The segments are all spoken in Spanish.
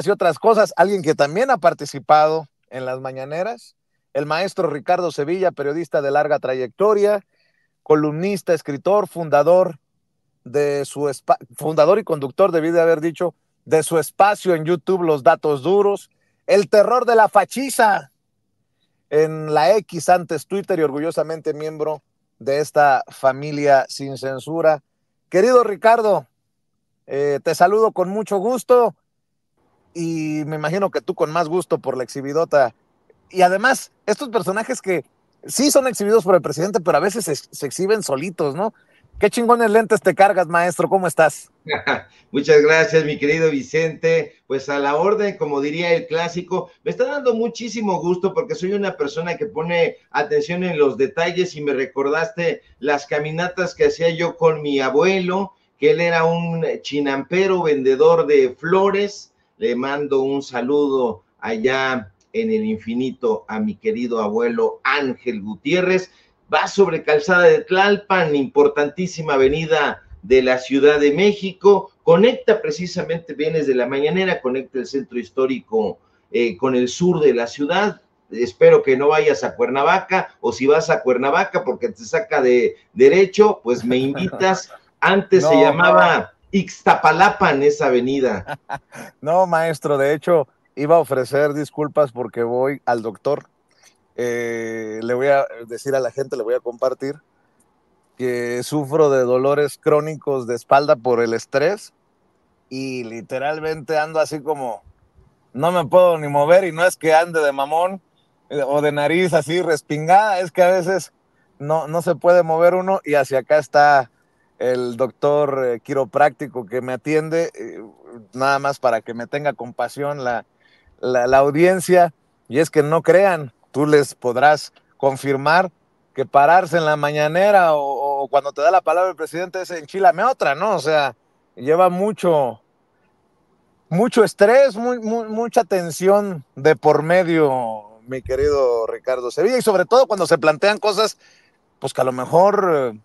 estas y otras cosas, alguien que también ha participado en las mañaneras, el maestro Ricardo Sevilla, periodista de larga trayectoria, columnista, escritor, fundador fundador y conductor, debí de haber dicho, de su espacio en YouTube, Los Datos Duros, el terror de la fachiza en la X, antes Twitter, y orgullosamente miembro de esta familia sin censura. Querido Ricardo, te saludo con mucho gusto y me imagino que tú con más gusto por la exhibidota. Y además, estos personajes que sí son exhibidos por el presidente, pero a veces se exhiben solitos, ¿no? Qué chingones lentes te cargas, maestro, ¿cómo estás? Muchas gracias, mi querido Vicente. Pues a la orden, como diría el clásico, me está dando muchísimo gusto porque soy una persona que pone atención en los detalles y me recordaste las caminatas que hacía yo con mi abuelo, que él era un chinampero vendedor de flores. Le mando un saludo allá en el infinito a mi querido abuelo Ángel Gutiérrez. Va sobre Calzada de Tlalpan, importantísima avenida de la Ciudad de México, conecta precisamente, vienes de la mañanera, conecta el centro histórico con el sur de la ciudad. Espero que no vayas a Cuernavaca, o si vas a Cuernavaca porque te saca de derecho, pues me invitas. Antes se No, llamaba Ixtapalapan esa avenida. no, maestro, de hecho, iba a ofrecer disculpas porque voy al doctor. Le voy a decir a la gente, le voy a compartir que sufro de dolores crónicos de espalda por el estrés y literalmente ando así como, no me puedo ni mover, y no es que ande de mamón o de nariz así respingada, es que a veces no se puede mover uno, y hacia acá está el doctor quiropráctico que me atiende, nada más para que me tenga compasión la audiencia, y es que no crean, tú les podrás confirmar que pararse en la mañanera o cuando te da la palabra el presidente es enchilame otra, ¿no? O sea, lleva mucho estrés, mucha tensión de por medio, mi querido Ricardo Sevilla, y sobre todo cuando se plantean cosas, pues que a lo mejor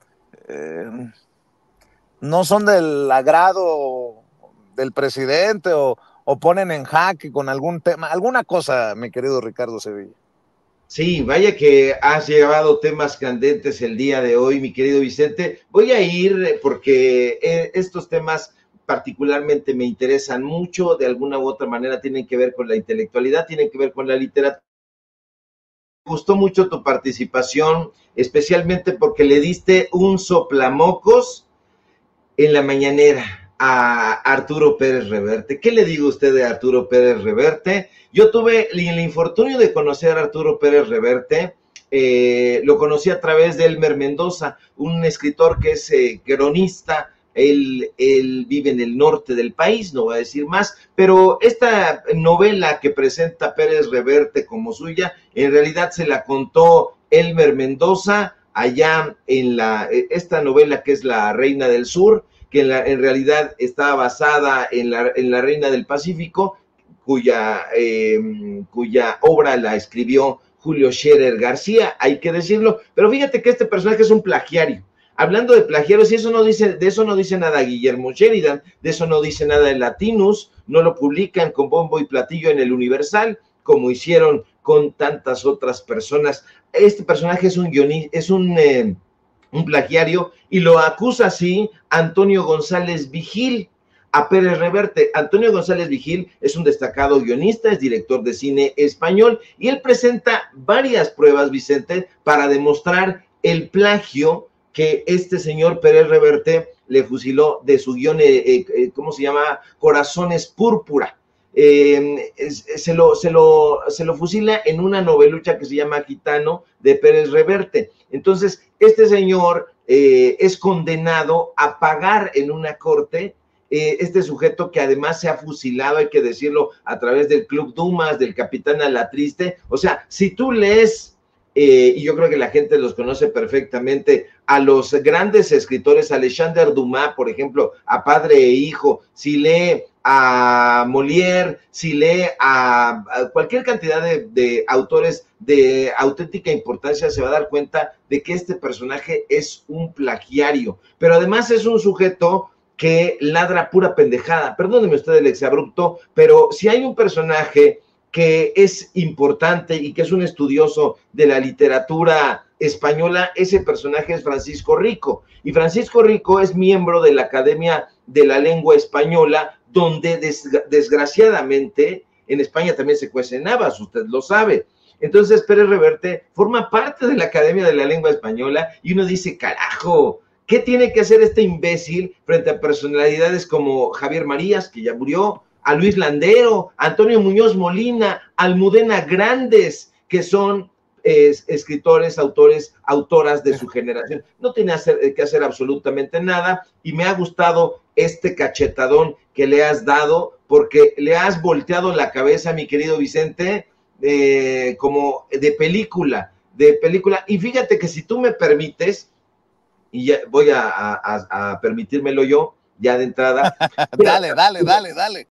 no son del agrado del presidente o ponen en jaque con algún tema, alguna cosa, mi querido Ricardo Sevilla. Sí, vaya que has llevado temas candentes el día de hoy, mi querido Vicente. Voy a ir porque estos temas particularmente me interesan mucho, de alguna u otra manera tienen que ver con la intelectualidad, tienen que ver con la literatura. Me gustó mucho tu participación, especialmente porque le diste un soplamocos en la mañanera a Arturo Pérez Reverte. ¿Qué le digo a usted de Arturo Pérez Reverte? Yo tuve el infortunio de conocer a Arturo Pérez Reverte. Lo conocí a través de Elmer Mendoza, un escritor que es cronista. Él vive en el norte del país, no voy a decir más, pero esta novela que presenta Pérez Reverte como suya, en realidad se la contó Elmer Mendoza allá en esta novela que es La Reina del Sur, que en realidad está basada en la Reina del Pacífico, cuya obra la escribió Julio Scherer García, hay que decirlo, pero fíjate que este personaje es un plagiario. Hablando de plagiarios, y de eso no dice nada Guillermo Sheridan, de eso no dice nada el Latinus, no lo publican con bombo y platillo en el Universal, como hicieron con tantas otras personas. Este personaje es un plagiario, y lo acusa así Antonio González Vigil a Pérez Reverte. Antonio González Vigil es un destacado guionista, es director de cine español, y él presenta varias pruebas, Vicente, para demostrar el plagio que este señor Pérez Reverte le fusiló de su guión, ¿cómo se llama? Corazones Púrpura. Se lo fusila en una novelucha que se llama Gitano de Pérez Reverte. Entonces, este señor es condenado a pagar en una corte, este sujeto que además se ha fusilado, hay que decirlo, a través del Club Dumas, del Capitán Alatriste. O sea, si tú lees, y yo creo que la gente los conoce perfectamente, a los grandes escritores, Alexander Dumas, por ejemplo, a Padre e Hijo, si lee a Molière, si lee a cualquier cantidad de autores de auténtica importancia, se va a dar cuenta de que este personaje es un plagiario, pero además es un sujeto que ladra pura pendejada. Perdóneme usted el exabrupto, pero si hay un personaje que es importante y que es un estudioso de la literatura española, ese personaje es Francisco Rico. Y Francisco Rico es miembro de la Academia de la Lengua Española, donde desgraciadamente en España también se cuecen habas, usted lo sabe. Entonces Pérez Reverte forma parte de la Academia de la Lengua Española y uno dice, carajo, ¿qué tiene que hacer este imbécil frente a personalidades como Javier Marías, que ya murió, a Luis Landero, a Antonio Muñoz Molina, a Almudena Grandes, que son escritores, autores, autoras de su generación? No tiene que hacer absolutamente nada, y me ha gustado este cachetadón que le has dado, porque le has volteado la cabeza, mi querido Vicente, como de película, y fíjate que si tú me permites, y ya voy a permitírmelo yo, ya de entrada. Dale, dale, dale, dale.